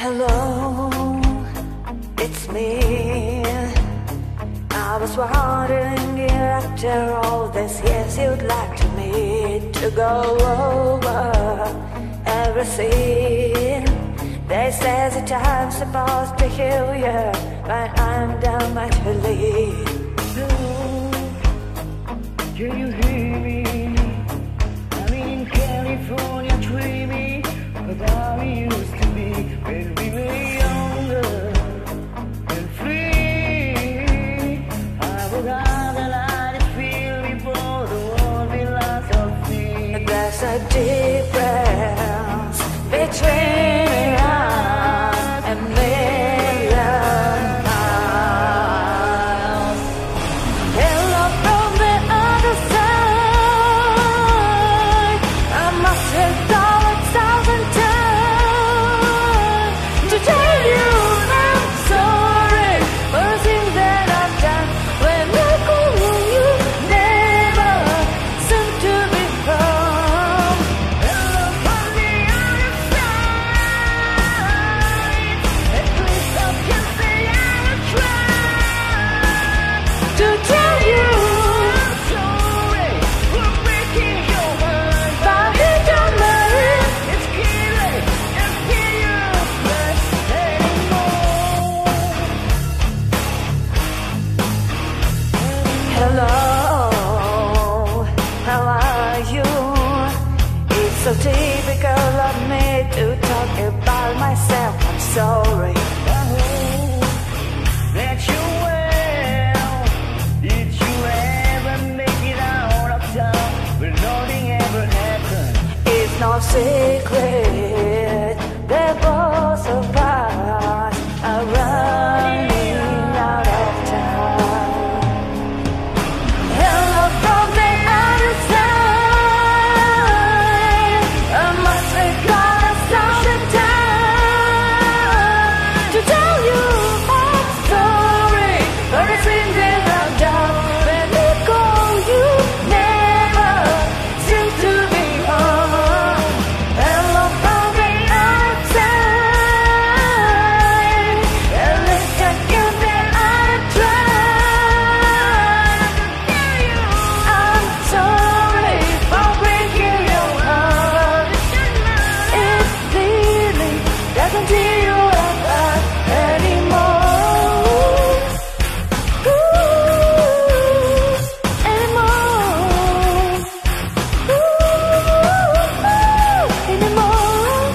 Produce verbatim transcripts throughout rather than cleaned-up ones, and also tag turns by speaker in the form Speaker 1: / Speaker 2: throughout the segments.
Speaker 1: Hello, it's me. I was wondering if after all these years you'd like to meet to go over everything. They say the time's supposed to heal you, but I'm done mentally.
Speaker 2: Hello, can you hear me? I'm in California dreaming about how we used to be when we were younger and free. I would rather let it feel before the world we lost our feet.
Speaker 1: There's a difference between us and million miles. Hello from the other side. I must have gone a thousand times to tell you I'm sorry for the things that I've done. When I call you, never seem to be home.
Speaker 2: Hello from the other side. At least I can say I tried
Speaker 1: To tell you,
Speaker 2: I'm sorry for breaking your heart,
Speaker 1: but you don't matter.
Speaker 2: it's killing and feel useless anymore.
Speaker 1: Hello, how are you? It's so typical of me to talk about myself. I'm sorry.
Speaker 2: I hope that you're well. Did you ever make it out of town when nothing ever happened?
Speaker 1: It's no secret that both of us are running out of time. Hello from the other side. I must have gone a thousand times to tell you I'm sorry for the things that I've done. When you call, you never seem to be home. Hello from the other side. At least I can say I tried to tell you I'm sorry for breaking your heart. It really doesn't tear you apart anymore. Ooh, anymore. Ooh, anymore.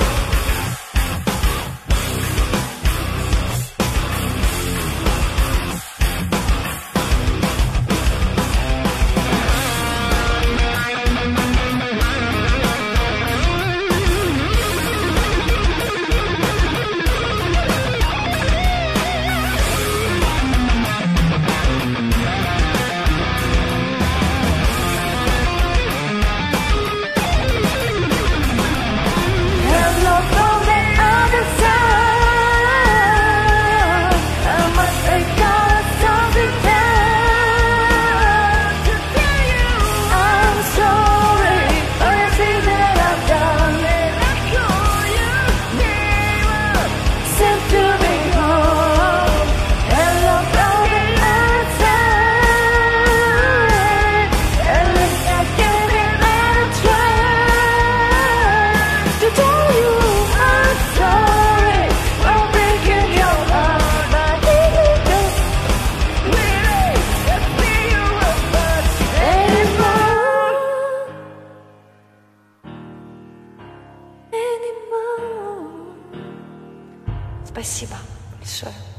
Speaker 1: Hello from the other side. I must have gone a thousand times to tell you I'm sorry for the things that I've done.
Speaker 2: And I call you never.
Speaker 1: Seem to be home. Hello from the other side. At least I gave it a try to tell you I'm sorry for breaking your heart, but it doesn't
Speaker 2: Really, I feel you apart
Speaker 1: anymore. Anymore. Спасибо большое.